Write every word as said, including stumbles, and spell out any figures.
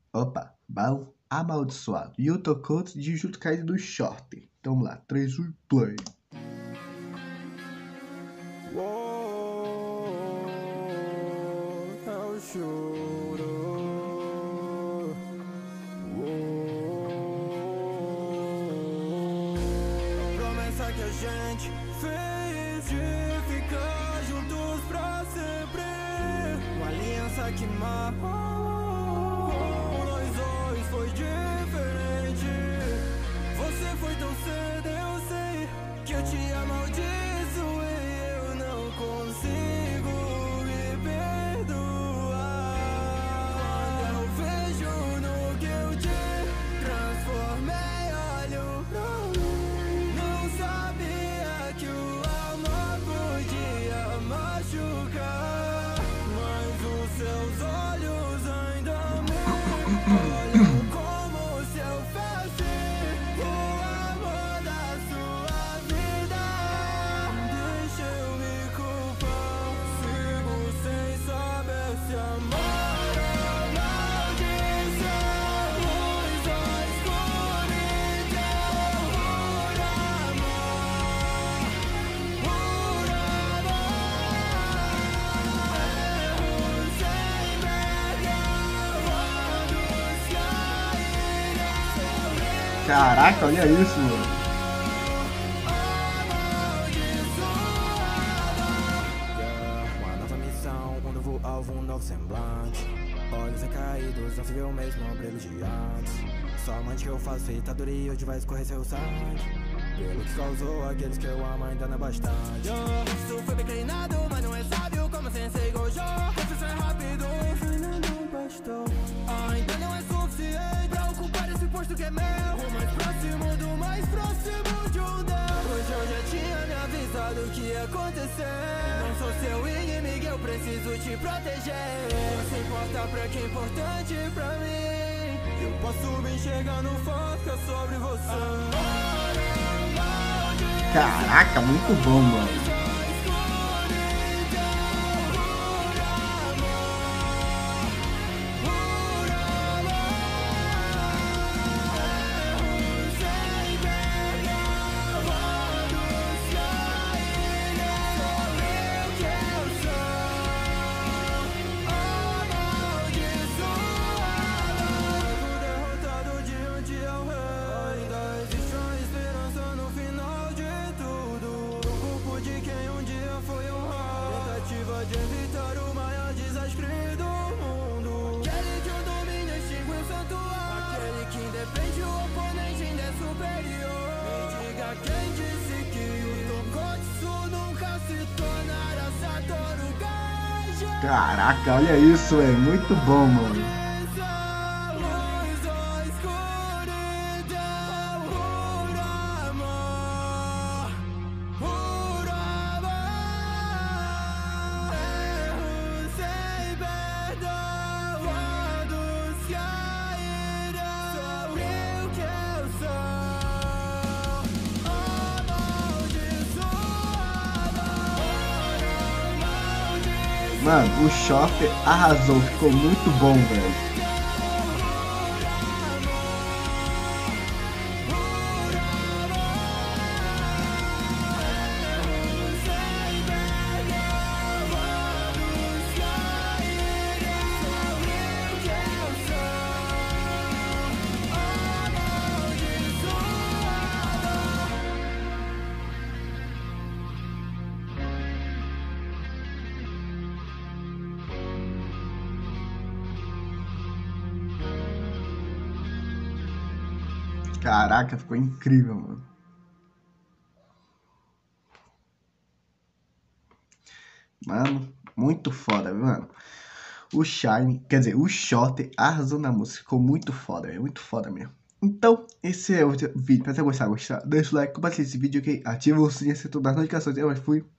Opa, baú amaldiçoado. E eu tô contra de Jujutsu Kaisen do short. Então vamos lá, três, dois, play. Uou, é o choro. Uou, a promessa que a gente fez de ficar juntos pra sempre. Uma aliança que marcou. Nós dois foi diferente. Você foi tão cedo, eu sei que eu te amaldiçoei. Eu não consigo me perdoar. Quando eu vejo no que eu te transformei, olho pra mim. Não sabia que o amor podia machucar, mas os seus olhos ainda me olham como se eu fosse o amor da sua vida. Deixa eu me culpar, sigo sem saber se amar ou maldição. Luz ou escuridão, por amor, por amor. Erro sem perdão, quando cairão. Caraca, olha isso, mano. Uma nova missão, um novo alvo, um novo semblante. Olhos recaídos, não se vê o mesmo brilho de antes. Somente que eu faço feitadura e hoje vai escorrer seu sangue. Pelo que causou aqueles que eu amo ainda não é bastante. Isso foi bem treinado, mas não é sábio como Sensei Gojo. Isso é rápido, ainda não bastou. Ainda não é suficiente pra ocupar esse posto que é meu. O mais próximo do mais próximo de um Deus. Pois eu já tinha me avisado o que ia acontecer. Não sou seu inimigo, eu preciso te proteger. Se importa pra quem é importante pra mim. Eu posso me enxergar no fato que é sobre você. Amor ou maldição. Caraca, muito bom, mano. De evitar o maior desastre do mundo. Aquele que o domínio extingue o santuário. Aquele que independe, o oponente ainda é superior. Me diga quem disse que o Tonkotsu nunca se tornará Satoru Gojo. Caraca, olha isso, é muito bom, mano. Luz ou escuridão, por amor, por amor. Erro sem perdão, quando cairão. Sobre o que eu sou, amaldiçoado. Amaldiçoado. Mano, o short arrasou, ficou muito bom, velho. Caraca, ficou incrível, mano. Mano, muito foda, mano. O Shine, quer dizer, o short arrasou na música, ficou muito foda, é muito foda mesmo. Então, esse é o vídeo. Se você gostar, gostar, deixa o like, compartilha esse vídeo, ok? Ativa o sininho, acertou das notificações. Eu fui.